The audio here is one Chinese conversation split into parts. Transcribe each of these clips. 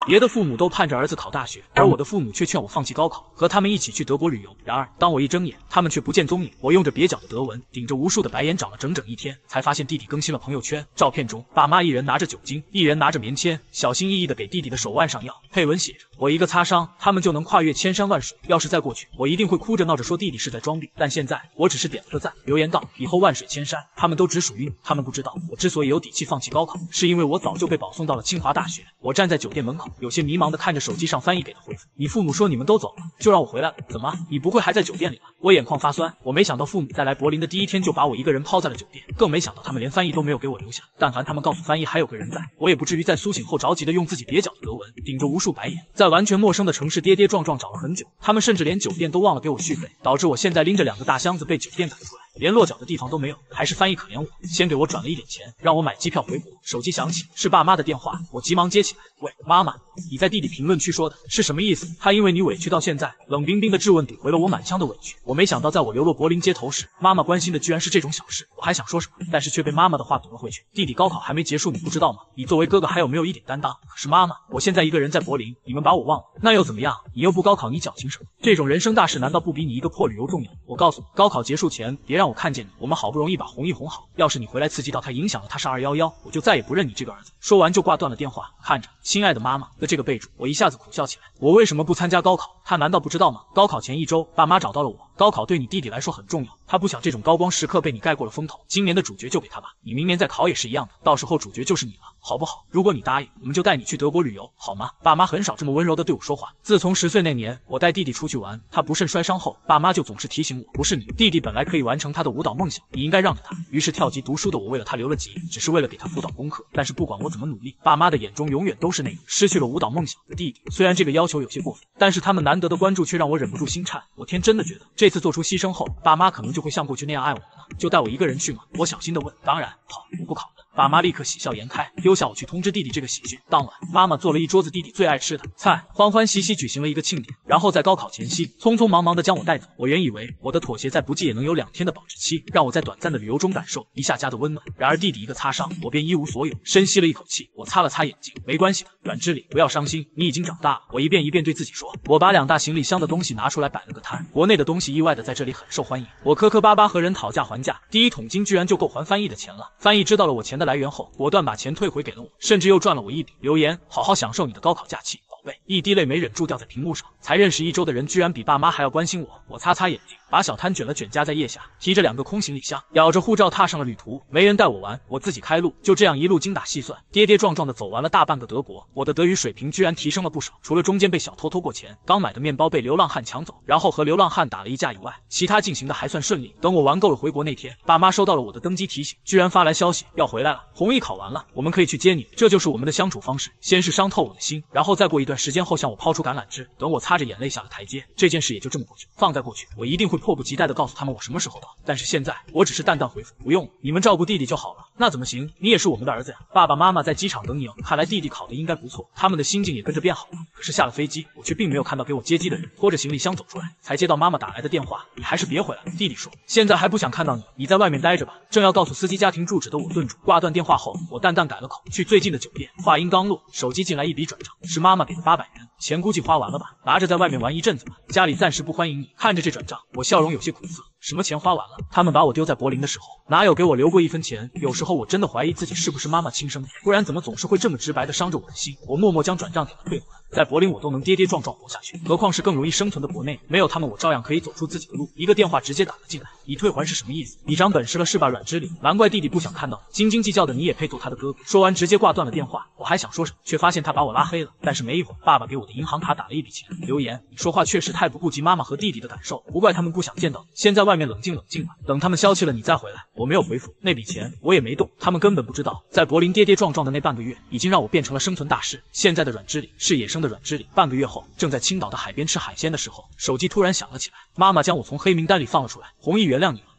别的父母都盼着儿子考大学，而我的父母却劝我放弃高考，和他们一起去德国旅游。然而，当我一睁眼，他们却不见踪影。我用着蹩脚的德文，顶着无数的白眼找了整整一天，才发现弟弟更新了朋友圈。照片中，爸妈一人拿着酒精，一人拿着棉签，小心翼翼地给弟弟的手腕上药。配文写着：我一个擦伤，他们就能跨越千山万水。要是再过去，我一定会哭着闹着说弟弟是在装逼。但现在，我只是点了个赞，留言道：以后万水千山，他们都只属于你。他们不知道，我之所以有底气放弃高考，是因为我早就被保送到了清华大学。我站在酒店门口，有些迷茫地看着手机上翻译给的回复：你父母说你们都走了，就让我回来了。怎么？你不会还在酒店里吧？我眼眶发酸，我没想到父母在来柏林的第一天就把我一个人抛在了酒店，更没想到他们连翻译都没有给我留下。但凡他们告诉翻译还有个人在，我也不至于在苏醒后着急的用自己蹩脚的德文，顶着无数白眼，在完全陌生的城市跌跌撞撞找了很久。他们甚至连酒店都忘了给我续费，导致我现在拎着2个大箱子被酒店赶出来，连落脚的地方都没有。还是翻译可怜我，先给我转了一点钱，让我买机票回国。手机响起，是爸妈的电话，我急忙接起来。喂，妈妈，你在弟弟评论区说的是什么意思？他因为你委屈到现在，冷冰冰的质问抵回了我满腔的委屈。我没想到在我流落柏林街头时，妈妈关心的居然是这种小事。我还想说什么，但是却被妈妈的话堵了回去。弟弟高考还没结束，你不知道吗？你作为哥哥还有没有一点担当？可是妈妈，我现在一个人在柏林，你们把我忘了，那又怎么样？你又不高考，你矫情什么？这种人生大事难道不比你一个破旅游重要？我告诉你，高考结束前别让我看见你，我们好不容易把弘毅哄好，要是你回来刺激到他，影响了他上211，我就再也不认你这个儿子。说完就挂断了电话。看着亲爱的妈妈的这个备注，我一下子苦笑起来。我为什么不参加高考？他难道不知道吗？高考前1周，爸妈找到了我。高考对你弟弟来说很重要，他不想这种高光时刻被你盖过了风头。今年的主角就给他吧，你明年再考也是一样的，到时候主角就是你了，好不好？如果你答应，我们就带你去德国旅游，好吗？爸妈很少这么温柔的对我说话。自从10岁那年，我带弟弟出去玩，他不慎摔伤后，爸妈就总是提醒我，不是你，弟弟本来可以完成他的舞蹈梦想，你应该让着他。于是跳级读书的我为了他留了级，只是为了给他辅导功课。但是不管我怎么努力，爸妈的眼中永远都是那个失去了舞蹈梦想的弟弟。虽然这个要求有些过分，但是他们难得的关注却让我忍不住心颤。我天真的觉得这次做出牺牲后，爸妈可能就会像过去那样爱我了呢。就带我一个人去吗？我小心地问。当然，好，我不考了。爸妈立刻喜笑颜开，丢下我去通知弟弟这个喜讯。当晚，妈妈做了一桌子弟弟最爱吃的菜，欢欢喜喜举行了一个庆典，然后在高考前夕，匆匆忙忙地将我带走。我原以为我的妥协再不济也能有2天的保质期，让我在短暂的旅游中感受一下家的温暖。然而弟弟一个擦伤，我便一无所有。深吸了一口气，我擦了擦眼睛，没关系的，阮之礼，不要伤心，你已经长大了。我一遍一遍对自己说。我把2大行李箱的东西拿出来摆了个摊，国内的东西意外的在这里很受欢迎。我磕磕巴巴和人讨价还价，第1桶金居然就够还翻译的钱了。翻译知道了我钱的来源后，果断把钱退回给了我，甚至又赚了我一笔。留言：好好享受你的高考假期，宝贝。一滴泪没忍住掉在屏幕上。才认识1周的人居然比爸妈还要关心我。我擦擦眼睛，把小摊卷了卷夹在腋下，提着2个空行李箱，咬着护照踏上了旅途。没人带我玩，我自己开路。就这样一路精打细算，跌跌撞撞的走完了大半个德国。我的德语水平居然提升了不少，除了中间被小偷偷过钱，刚买的面包被流浪汉抢走，然后和流浪汉打了一架以外，其他进行的还算顺利。等我玩够了回国那天，爸妈收到了我的登机提醒，居然发来消息要回来了，弘毅考完了，我们可以去接你。这就是我们的相处方式，先是伤透我的心，然后再过一段时间后向我抛出橄榄枝，等我擦着眼泪下了台阶，这件事也就这么过去。放在过去，我一定会迫不及待地告诉他们我什么时候到，但是现在我只是淡淡回复，不用，你们照顾弟弟就好了。那怎么行？你也是我们的儿子呀。爸爸妈妈在机场等你哦，看来弟弟考得应该不错，他们的心境也跟着变好了。可是下了飞机，我却并没有看到给我接机的人，拖着行李箱走出来，才接到妈妈打来的电话，你还是别回来了。弟弟说，现在还不想看到你，你在外面待着吧。正要告诉司机家庭住址的我顿住，挂断电话后，我淡淡改了口，去最近的酒店。话音刚落，手机进来一笔转账，是妈妈给的800元，钱估计花完了吧，拿着在外面玩一阵子吧，家里暂时不欢迎你。看着这转账，我笑容有些苦涩。什么钱花完了？他们把我丢在柏林的时候，哪有给我留过1分钱？有时候我真的怀疑自己是不是妈妈亲生的，不然怎么总是会这么直白的伤着我的心？我默默将转账点了退还。在柏林我都能跌跌撞撞活下去，何况是更容易生存的国内？没有他们，我照样可以走出自己的路。一个电话直接打了进来，你退还是什么意思？你长本事了是吧？阮之礼，难怪弟弟不想看到你，斤斤计较的你也配做他的哥哥？说完直接挂断了电话。我还想说什么，却发现他把我拉黑了。但是没一会儿，爸爸给我的银行卡打了一笔钱。留言：你说话确实太不顾及妈妈和弟弟的感受，不怪他们不想见到你。先在外面冷静冷静吧，等他们消气了你再回来。我没有回复，那笔钱我也没动，他们根本不知道，在柏林跌跌撞撞的那半个月，已经让我变成了生存大师。现在的阮之礼是野生的阮之礼。半个月后，正在青岛的海边吃海鲜的时候，手机突然响了起来，妈妈将我从黑名单里放了出来。弘毅原谅你了，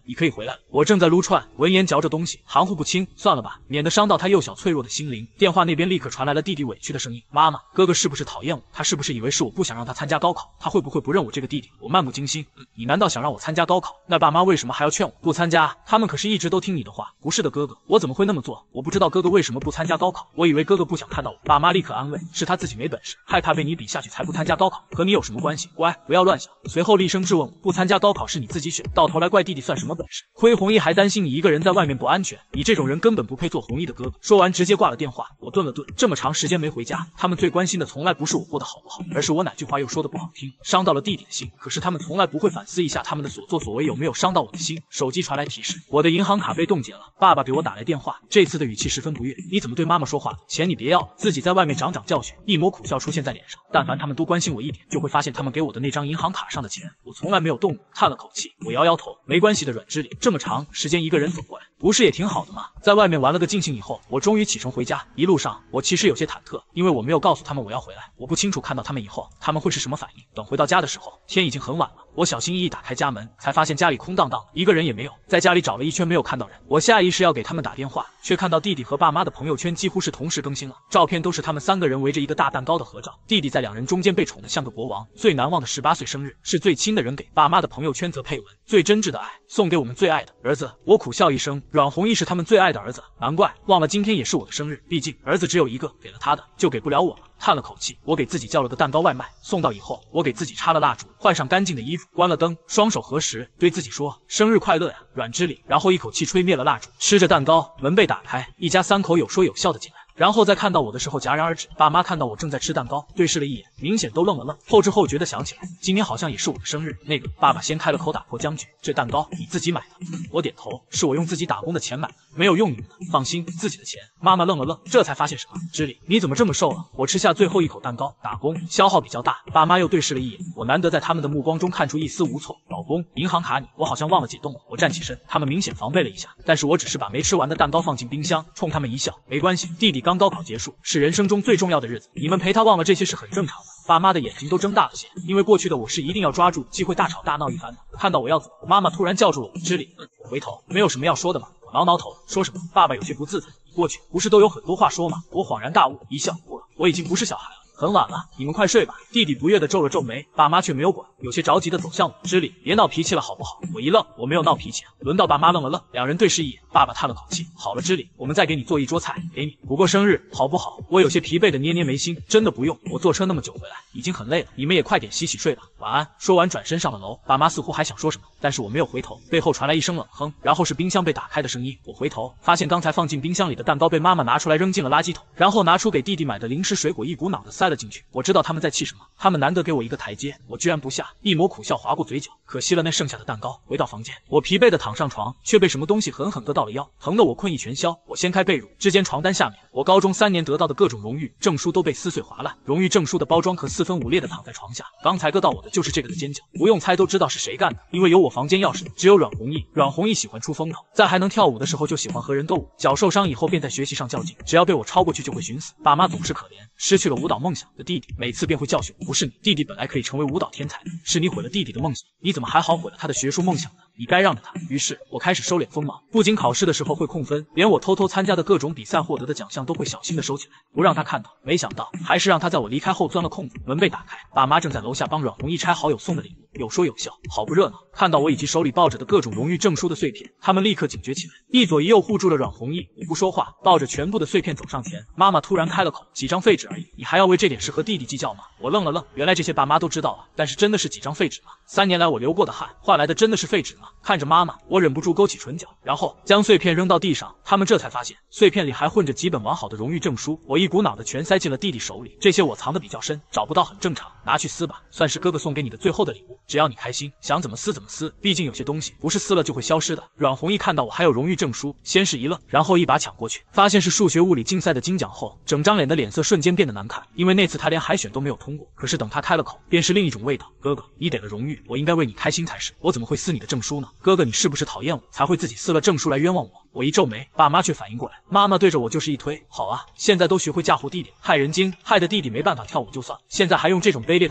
你可以回来了。我正在撸串，闻言嚼着东西，含糊不清。算了吧，免得伤到他幼小脆弱的心灵。电话那边立刻传来了弟弟委屈的声音：妈妈，哥哥是不是讨厌我？他是不是以为是我不想让他参加高考？他会不会不认我这个弟弟？我漫不经心。你难道想让我参加高考？那爸妈为什么还要劝我不参加？他们可是一直都听你的话。不是的，哥哥，我怎么会那么做？我不知道哥哥为什么不参加高考，我以为哥哥不想看到我。爸妈立刻安慰：是他自己没本事，害怕被你比下去才不参加高考，和你有什么关系？乖，不要乱想。随后厉声质问我：不参加高考是你自己选，到头来怪弟弟算什么本事？亏弘毅还担心你一个人在外面不安全，你这种人根本不配做弘毅的哥哥。说完直接挂了电话。我顿了顿，这么长时间没回家，他们最关心的从来不是我过得好不好，而是我哪句话又说的不好听，伤到了弟弟的心。可是他们从来不会反思一下他们的所作所为有没有伤到我的心。手机传来提示，我的银行卡被冻结了。爸爸给我打来电话，这次的语气十分不悦：你怎么对妈妈说话的？钱你别要，自己在外面长长教训。一抹苦笑出现在脸上。但凡他们多关心我一点，就会发现他们给我的那张银行卡上的钱，我从来没有动过。叹了口气，我摇摇头，没关系的，软支理，这么长时间一个人走过来，不是也挺好的吗？在外面玩了个尽兴以后，我终于启程回家。一路上我其实有些忐忑，因为我没有告诉他们我要回来，我不清楚看到他们以后他们会是什么反应。等回到家的时候，天已经很晚了。我小心翼翼打开家门，才发现家里空荡荡的，一个人也没有。在家里找了一圈没有看到人，我下意识要给他们打电话，却看到弟弟和爸妈的朋友圈几乎是同时更新了，照片都是他们3个人围着一个大蛋糕的合照，弟弟在2人中间被宠得像个国王。最难忘的18岁生日是最亲的人给，爸妈的朋友圈则配文：最真挚的爱送给我们最爱的儿子。我苦笑一声，阮弘毅是他们最爱的儿子，难怪忘了今天也是我的生日，毕竟儿子只有一个，给了他的就给不了我了。叹了口气，我给自己叫了个蛋糕外卖，送到以后，我给自己插了蜡烛，换上干净的衣服，关了灯，双手合十，对自己说：生日快乐呀，阮之礼。然后一口气吹灭了蜡烛，吃着蛋糕，门被打开，一家3口有说有笑的进来。然后在看到我的时候戛然而止，爸妈看到我正在吃蛋糕，对视了一眼，明显都愣了愣，后知后觉的想起来，今天好像也是我的生日。那个，爸爸先开了口打破僵局：这蛋糕你自己买的？我点头，是我用自己打工的钱买的，没有用你们的，放心，自己的钱。妈妈愣了愣，这才发现什么：之礼，你怎么这么瘦了？我吃下最后一口蛋糕，打工消耗比较大。爸妈又对视了一眼，我难得在他们的目光中看出一丝无措。老公，银行卡你，我好像忘了解冻了。我站起身，他们明显防备了一下，但是我只是把没吃完的蛋糕放进冰箱，冲他们一笑：没关系，弟弟刚高考结束，是人生中最重要的日子，你们陪他忘了这些是很正常的。爸妈的眼睛都睁大了些，因为过去的我是一定要抓住机会大吵大闹一番的。看到我要走，妈妈突然叫住了我：之礼。我回头，没有什么要说的吗？我挠挠头，说什么？爸爸有些不自在：你过去不是都有很多话说吗？我恍然大悟，一笑：我已经不是小孩了。很晚了，你们快睡吧。弟弟不悦地皱了皱眉，爸妈却没有管，有些着急地走向我：之礼，别闹脾气了好不好？我一愣，我没有闹脾气。轮到爸妈愣了愣，2人对视一眼，爸爸叹了口气：好了，之礼，我们再给你做一桌菜，给你补过生日好不好？我有些疲惫地捏捏眉心：真的不用，我坐车那么久回来，已经很累了，你们也快点洗洗睡吧，晚安。说完转身上了楼，爸妈似乎还想说什么，但是我没有回头，背后传来一声冷哼，然后是冰箱被打开的声音。我回头发现刚才放进冰箱里的蛋糕被妈妈拿出来扔进了垃圾桶，然后拿出给弟弟买的零食水果一股脑地塞了进去。我知道他们在气什么，他们难得给我一个台阶，我居然不下，一抹苦笑划过嘴角，可惜了那剩下的蛋糕。回到房间，我疲惫地躺上床，却被什么东西狠狠割到了腰，疼得我困意全消。我掀开被褥，只见床单下面，我高中3年得到的各种荣誉证书都被撕碎划烂，荣誉证书的包装壳4分5裂地躺在床下。刚才割到我的就是这个的尖角，不用猜都知道是谁干的，因为有我房间钥匙的只有阮弘毅。阮弘毅喜欢出风头，在还能跳舞的时候就喜欢和人斗舞，脚受伤以后便在学习上较劲，只要被我超过去就会寻死。爸妈总是可怜，失去了舞蹈梦想的弟弟，每次便会教训我：不是你，弟弟本来可以成为舞蹈天才，是你毁了弟弟的梦想，你怎么还好毁了他的学术梦想呢？你该让着他。于是我开始收敛锋芒，不仅考试的时候会控分，连我偷偷参加的各种比赛获得的奖项都会小心的收起来，不让他看到。没想到还是让他在我离开后钻了空子。门被打开，爸妈正在楼下帮阮弘毅拆好友送的礼物，有说有笑，好不热闹。看到我以及手里抱着的各种荣誉证书的碎片，他们立刻警觉起来，一左一右护住了阮弘毅。我不说话，抱着全部的碎片走上前。妈妈突然开了口：几张废纸而已，你还要为这点事和弟弟计较吗？我愣了愣，原来这些爸妈都知道啊，但是真的是几张废纸吗？3年来我流过的汗换来的真的是废纸吗？看着妈妈，我忍不住勾起唇角，然后将碎片扔到地上。他们这才发现碎片里还混着几本完好的荣誉证书，我一股脑的全塞进了弟弟手里。这些我藏得比较深，找不到很正常，拿去撕吧，算是哥哥送给你的最后的礼物，只要你开心，想怎么撕怎么撕，毕竟有些东西不是撕了就会消失的。阮弘毅看到我还有荣誉证书，先是一愣，然后一把抢过去，发现是数学物理竞赛的金奖后，整张脸的脸色瞬间变得难看，因为那次他连海选都没有通过。可是等他开了口，便是另一种味道。哥哥，你得了荣誉，我应该为你开心才是，我怎么会撕你的证书呢？哥哥，你是不是讨厌我，才会自己撕了证书来冤枉我？我一皱眉，爸妈却反应过来，妈妈对着我就是一推：好啊，现在都学会嫁祸弟弟，害人精，害得弟弟没办法跳舞就算，现在还用这种卑劣的手段。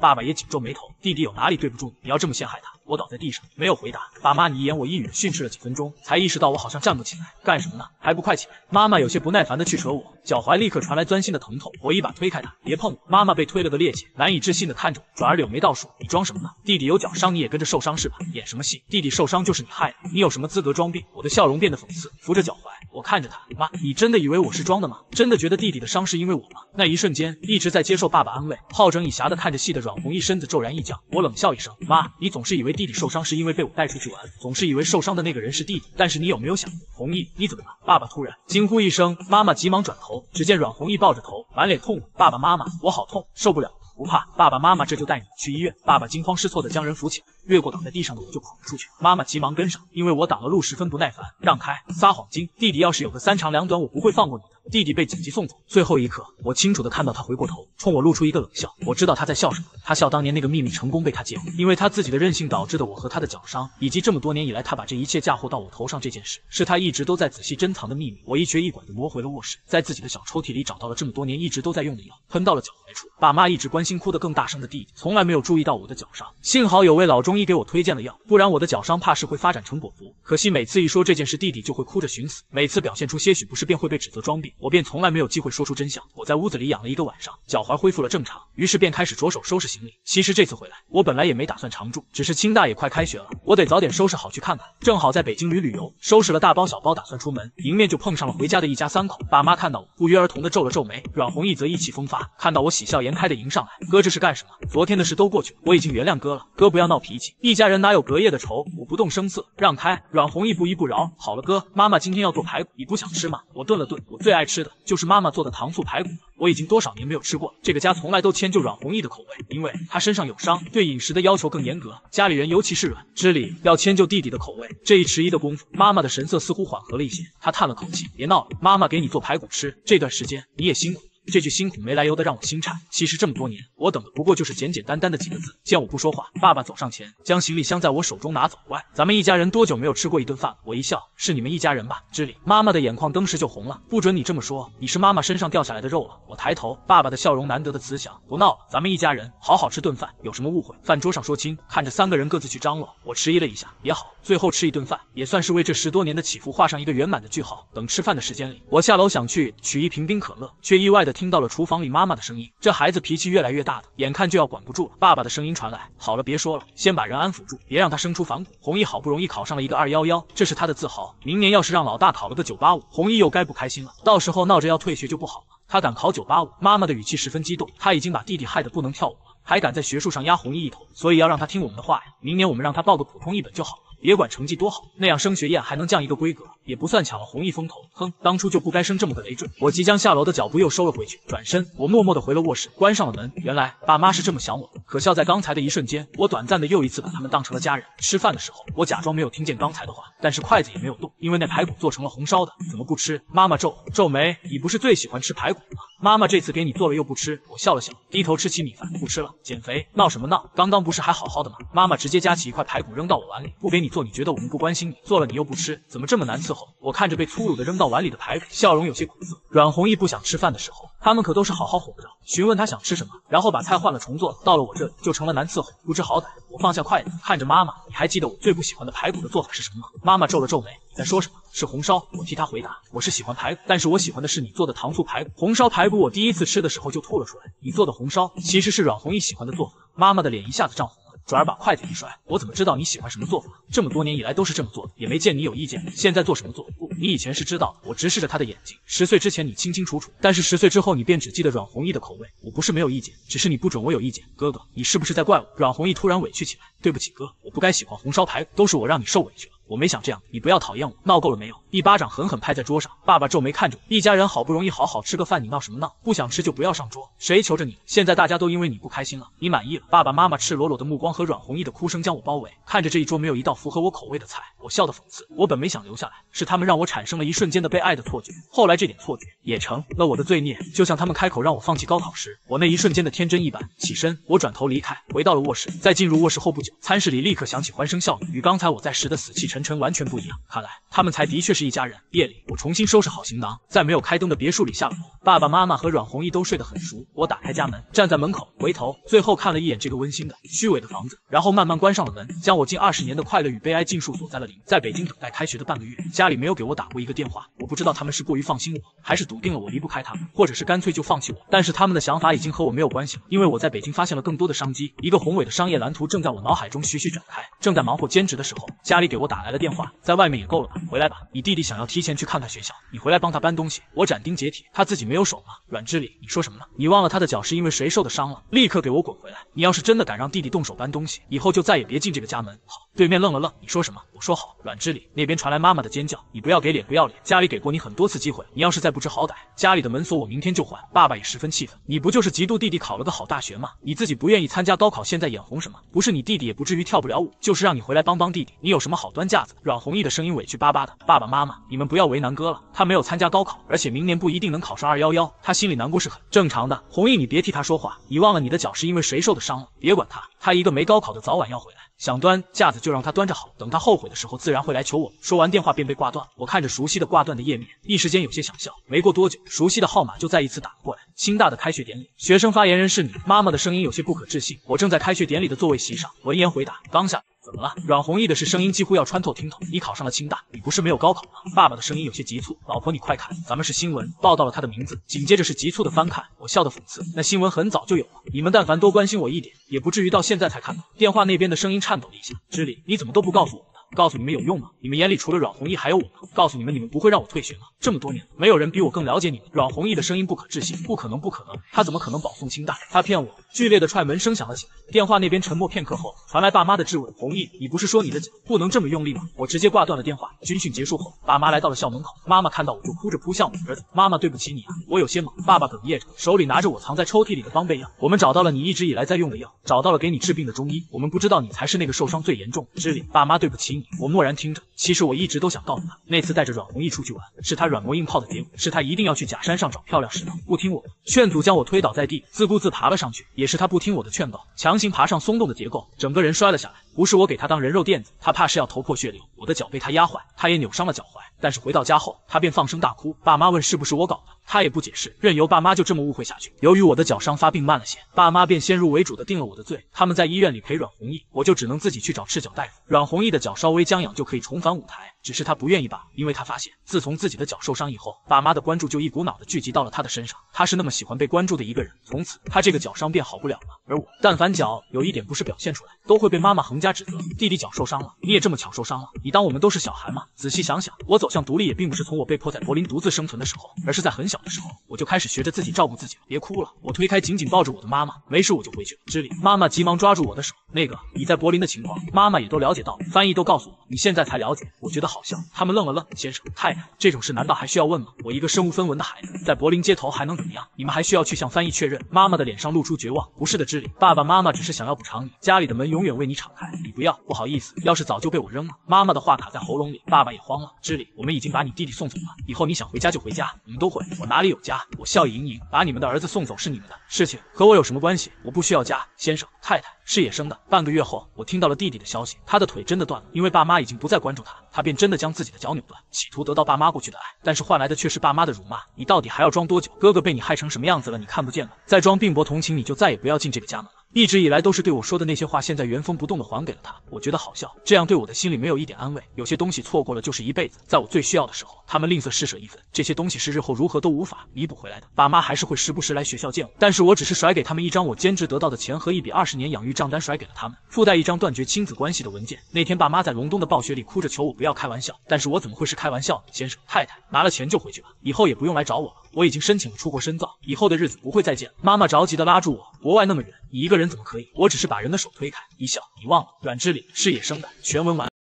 爸爸也紧皱眉头，弟弟有哪里对不住你？你要这么陷害他？我倒在地上，没有回答。爸妈你一言我一语训斥了几分钟，才意识到我好像站不起来。干什么呢？还不快起来！妈妈有些不耐烦的去扯我，脚踝立刻传来钻心的疼痛，我一把推开他，别碰我！妈妈被推了个趔趄，难以置信的看着我，转而柳眉倒数：你装什么呢？弟弟有脚伤，你也跟着受伤是吧？演什么戏？弟弟受伤就是你害的，你有什么资格装病？我的笑容变得讽刺，扶着脚踝，我看着他，妈，你真的以为我是装的吗？真的觉得弟弟的伤是因为我吗？那一瞬间，一直在接受爸爸安慰、好整以暇的看着戏的阮红一身子骤然一僵，我冷笑一声，妈，你总是以为弟弟受伤是因为被我带出去玩，总是以为受伤的那个人是弟弟，但是你有没有想过，红毅，你怎么了？爸爸突然惊呼一声，妈妈急忙转头，只见阮红毅抱着头，满脸痛苦，爸爸妈妈，我好痛，受不了。不怕，爸爸妈妈这就带你去医院。爸爸惊慌失措地将人扶起来，越过倒在地上的我就跑了出去。妈妈急忙跟上，因为我挡了路，十分不耐烦，让开！撒谎精！弟弟要是有个三长两短，我不会放过你的。弟弟被紧急送走，最后一刻，我清楚地看到他回过头，冲我露出一个冷笑。我知道他在笑什么，他笑当年那个秘密成功被他揭露，因为他自己的任性导致的我和他的脚伤，以及这么多年以来他把这一切嫁祸到我头上这件事，是他一直都在仔细珍藏的秘密。我一瘸一拐地挪回了卧室，在自己的小抽屉里找到了这么多年一直都在用的药，喷到了脚踝处。爸妈一直关心哭得更大声的弟弟，从来没有注意到我的脚伤，幸好有位老中医给我推荐了药，不然我的脚伤怕是会发展成跛足。可惜每次一说这件事，弟弟就会哭着寻死，每次表现出些许不适便会被指责装病，我便从来没有机会说出真相。我在屋子里养了一个晚上，脚踝恢复了正常，于是便开始着手收拾行李。其实这次回来，我本来也没打算常住，只是清大也快开学了，我得早点收拾好去看看。正好在北京旅游，收拾了大包小包打算出门，迎面就碰上了回家的一家三口。爸妈看到我，不约而同的皱了皱眉，阮红毅则意气风发，看到我喜笑颜开的迎上来，哥这是干什么？昨天的事都过去了，我已经原谅哥了，哥不要闹脾气，一家人哪有隔夜的仇？我不动声色，让开！阮红毅不依不饶，好了哥，妈妈今天要做排骨，你不想吃吗？我顿了顿，我最爱吃的就是妈妈做的糖醋排骨了，我已经多少年没有吃过了。这个家从来都迁就阮红毅的口味，因为他身上有伤，对饮食的要求更严格，家里人尤其是阮之礼要迁就弟弟的口味。这一迟疑的功夫，妈妈的神色似乎缓和了一些，她叹了口气，别闹了，妈妈给你做排骨吃，这段时间你也辛苦。这句辛苦没来由的让我心颤。其实这么多年，我等的不过就是简简单单的几个字。见我不说话，爸爸走上前，将行李箱在我手中拿走。喂，咱们一家人多久没有吃过一顿饭了？我一笑，是你们一家人吧？知礼，妈妈的眼眶登时就红了。不准你这么说，你是妈妈身上掉下来的肉了。我抬头，爸爸的笑容难得的慈祥。不闹了，咱们一家人好好吃顿饭，有什么误会，饭桌上说清。看着三个人各自去张罗，我迟疑了一下，也好，最后吃一顿饭，也算是为这10多年的起伏画上一个圆满的句号。等吃饭的时间里，我下楼想去取一瓶冰可乐，却意外的听到了厨房里妈妈的声音，这孩子脾气越来越大的，眼看就要管不住了。爸爸的声音传来，好了，别说了，先把人安抚住，别让他生出反骨。红毅好不容易考上了一个211，这是他的自豪。明年要是让老大考了个985，红毅又该不开心了，到时候闹着要退学就不好了。他敢考985，妈妈的语气十分激动，他已经把弟弟害得不能跳舞了，还敢在学术上压红毅一头，所以要让他听我们的话呀。明年我们让他报个普通一本就好了。别管成绩多好，那样升学宴还能降一个规格，也不算抢了红毅风头。哼，当初就不该生这么个累赘。我即将下楼的脚步又收了回去，转身，我默默地回了卧室，关上了门。原来爸妈是这么想我的。可笑在刚才的一瞬间，我短暂的又一次把他们当成了家人。吃饭的时候，我假装没有听见刚才的话，但是筷子也没有动，因为那排骨做成了红烧的，怎么不吃？妈妈皱眉，你不是最喜欢吃排骨吗？妈妈这次给你做了又不吃。我笑了笑，低头吃起米饭，不吃了，减肥。闹什么闹？刚刚不是还好好的吗？妈妈直接夹起一块排骨扔到我碗里，不给你做，你觉得我们不关心你？做了你又不吃，怎么这么难伺候？我看着被粗鲁的扔到碗里的排骨，笑容有些苦涩。阮红毅不想吃饭的时候，他们可都是好好哄着，询问他想吃什么，然后把菜换了重做，到了我这里就成了难伺候，不知好歹。我放下筷子，看着妈妈，你还记得我最不喜欢的排骨的做法是什么吗？妈妈皱了皱眉，你在说什么？是红烧。我替她回答，我是喜欢排骨，但是我喜欢的是你做的糖醋排骨。红烧排骨我第一次吃的时候就吐了出来，你做的红烧其实是阮红毅喜欢的做法。妈妈的脸一下子涨红了，转而把筷子一摔，我怎么知道你喜欢什么做法？这么多年以来都是这么做的，也没见你有意见。现在做什么做？不，你以前是知道的。我直视着他的眼睛，10岁之前你清清楚楚，但是10岁之后你便只记得阮红毅的口味。我不是没有意见，只是你不准我有意见。哥哥，你是不是在怪我？阮红毅突然委屈起来，对不起哥，我不该喜欢红烧排骨，都是我让你受委屈了。我没想这样，你不要讨厌我，闹够了没有？一巴掌狠狠拍在桌上。爸爸皱眉看着我，一家人好不容易好好吃个饭，你闹什么闹？不想吃就不要上桌，谁求着你？现在大家都因为你不开心了，你满意了？爸爸妈妈赤裸裸的目光和阮红毅的哭声将我包围，看着这一桌没有一道符合我口味的菜，我笑得讽刺。我本没想留下来，是他们让我产生了一瞬间的被爱的错觉，后来这点错觉也成了我的罪孽，就像他们开口让我放弃高考时，我那一瞬间的天真一般。起身，我转头离开，回到了卧室。在进入卧室后不久，餐室里立刻响起欢声笑语，与刚才我在时的死气沉晨晨完全不一样。看来他们才的确是一家人。夜里，我重新收拾好行囊，在没有开灯的别墅里下了楼。爸爸妈妈和阮红毅都睡得很熟。我打开家门，站在门口，回头，最后看了一眼这个温馨的、虚伪的房子，然后慢慢关上了门，将我近20年的快乐与悲哀尽数锁在了里面。在北京等待开学的半个月，家里没有给我打过一个电话。我不知道他们是过于放心我，还是笃定了我离不开他们，或者是干脆就放弃我。但是他们的想法已经和我没有关系了，因为我在北京发现了更多的商机，一个宏伟的商业蓝图正在我脑海中徐徐展开。正在忙活兼职的时候，家里给我打来了电话，在外面也够了吧，回来吧，你弟弟想要提前去看看学校，你回来帮他搬东西。我斩钉截铁，他自己没有手吗？阮之礼，你说什么呢？你忘了他的脚是因为谁受的伤了？立刻给我滚回来！你要是真的敢让弟弟动手搬东西，以后就再也别进这个家门。好。对面愣了愣，你说什么？我说好。阮之礼那边传来妈妈的尖叫，你不要给脸不要脸，家里给过你很多次机会，你要是再不知好歹，家里的门锁我明天就换。爸爸也十分气愤，你不就是嫉妒弟弟考了个好大学吗？你自己不愿意参加高考，现在眼红什么？不是你弟弟也不至于跳不了舞，就是让你回来帮帮弟弟，你有什么好端架子？阮红毅的声音委屈巴巴的，爸爸妈妈，你们不要为难哥了，他没有参加高考，而且明年不一定能考上211，他心里难过是很正常的。红毅，你别替他说话，你忘了你的脚是因为谁受的伤了？别管他，他一个没高考的早晚要回来。想端架子就让他端着好，等他后悔的时候自然会来求我。说完电话便被挂断。我看着熟悉的挂断的页面，一时间有些想笑。没过多久，熟悉的号码就再一次打了过来。清大的开学典礼，学生发言人是你。妈妈的声音有些不可置信。我正在开学典礼的座位席上，闻言回答，刚下。怎么了？阮红毅的是声音几乎要穿透听筒。你考上了清大，你不是没有高考吗？爸爸的声音有些急促。老婆，你快看，咱们是新闻报道了他的名字，紧接着是急促的翻看。我笑得讽刺，那新闻很早就有了，你们但凡多关心我一点，也不至于到现在才看到。电话那边的声音颤抖了一下，之礼，你怎么都不告诉我呢？告诉你们有用吗？你们眼里除了阮红毅还有我吗？告诉你们，你们不会让我退学吗？这么多年，没有人比我更了解你们。阮红毅的声音不可置信，不可能，不可能，他怎么可能保送清大？他骗我！剧烈的踹门声响了起来。电话那边沉默片刻后，传来爸妈的质问：红毅，你不是说你的脚不能这么用力吗？我直接挂断了电话。军训结束后，爸妈来到了校门口，妈妈看到我就哭着扑向我儿子。妈妈，对不起你啊，我有些懵。爸爸哽咽着，手里拿着我藏在抽屉里的方备药。我们找到了你一直以来在用的药，找到了给你治病的中医。我们不知道你才是那个受伤最严重之礼。爸妈，对不起你。我默然听着。其实我一直都想告诉他，那次带着阮红毅出去玩，是他软磨硬泡的结果，是他一定要去假山上找漂亮石头，不听我的劝阻，将我推倒在地，自顾自爬了上去。也是他不听我的劝告，强行爬上松动的结构，整个人摔了下来。不是我给他当人肉垫子，他怕是要头破血流，我的脚被他压坏，他也扭伤了脚踝。但是回到家后，他便放声大哭。爸妈问是不是我搞的，他也不解释，任由爸妈就这么误会下去。由于我的脚伤发病慢了些，爸妈便先入为主的定了我的罪。他们在医院里陪阮红毅，我就只能自己去找赤脚大夫。阮红毅的脚稍微僵痒就可以重返舞台，只是他不愿意罢了，因为他发现自从自己的脚受伤以后，爸妈的关注就一股脑的聚集到了他的身上。他是那么喜欢被关注的一个人，从此他这个脚伤便好不了了。而我，但凡脚有一点不是表现出来，都会被妈妈横加指责。弟弟脚受伤了，你也这么巧受伤了？你当我们都是小孩吗？仔细想想，我走向独立也并不是从我被迫在柏林独自生存的时候，而是在很小的时候，我就开始学着自己照顾自己了。别哭了，我推开紧紧抱着我的妈妈，没事我就回去了。之礼，妈妈急忙抓住我的手，那个你在柏林的情况，妈妈也都了解到了，翻译都告诉我，你现在才了解。我觉得好笑，他们愣了愣，先生、太太，这种事难道还需要问吗？我一个身无分文的孩子，在柏林街头还能怎么样？你们还需要去向翻译确认？妈妈的脸上露出绝望。不是的，之礼，爸爸妈妈只是想要补偿你，家里的门永远为你敞开，你不要，不好意思，要是早就被我扔了。妈妈的话卡在喉咙里，爸爸也慌了。之礼，我们已经把你弟弟送走了，以后你想回家就回家，我们都会。我哪里有家？我笑意盈盈，把你们的儿子送走是你们的事情，和我有什么关系？我不需要家，先生、太太，是野生的。半个月后，我听到了弟弟的消息，他的腿真的断了，因为爸妈已经不再关注他，他便真的将自己的脚扭断，企图得到爸妈过去的爱，但是换来的却是爸妈的辱骂。你到底还要装多久？哥哥被你害成什么样子了？你看不见了？再装病薄同情，你就再也不要进这个家门了。一直以来都是对我说的那些话，现在原封不动的还给了他，我觉得好笑，这样对我的心里没有一点安慰。有些东西错过了就是一辈子，在我最需要的时候，他们吝啬施舍一分，这些东西是日后如何都无法弥补回来的。爸妈还是会时不时来学校见我，但是我只是甩给他们一张我兼职得到的钱和一笔20年养育账单，甩给了他们，附带一张断绝亲子关系的文件。那天爸妈在隆冬的暴雪里哭着求我不要开玩笑，但是我怎么会是开玩笑呢？先生、太太，拿了钱就回去吧，以后也不用来找我了。我已经申请了出国深造，以后的日子不会再见了。妈妈着急的拉住我，国外那么远，你一个人怎么可以？我只是把人的手推开，一笑，你忘了，阮之礼是野生的。全文完。